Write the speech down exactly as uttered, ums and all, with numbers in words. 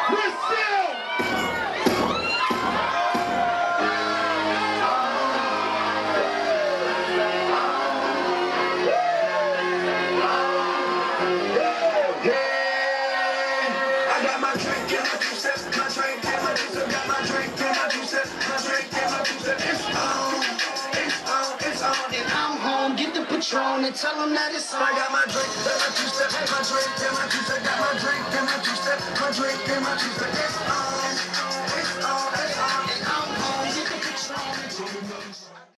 We're still. And tell them that it's on. I got my drink, then my two step, my drink, then my two step, got my drink, then my two step, my drink, then my two step, it's on.